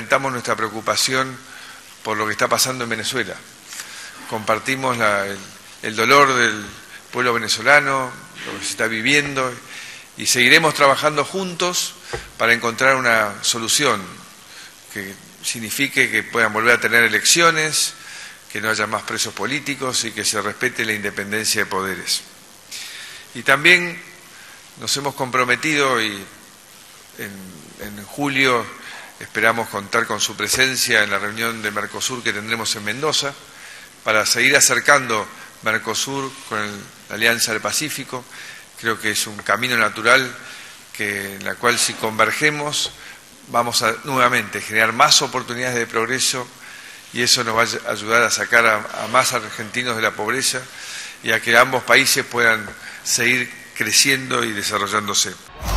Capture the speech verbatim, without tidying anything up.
lamentamos nuestra preocupación por lo que está pasando en Venezuela. Compartimos la, el, el dolor del pueblo venezolano, lo que se está viviendo, y seguiremos trabajando juntos para encontrar una solución que signifique que puedan volver a tener elecciones, que no haya más presos políticos y que se respete la independencia de poderes. Y también nos hemos comprometido y en, en julio esperamos contar con su presencia en la reunión de Mercosur que tendremos en Mendoza para seguir acercando Mercosur con el, la Alianza del Pacífico. Creo que es un camino natural que, en la cual si convergemos vamos a nuevamente generar más oportunidades de progreso y eso nos va a ayudar a sacar a, a más argentinos de la pobreza y a que ambos países puedan seguir creciendo y desarrollándose.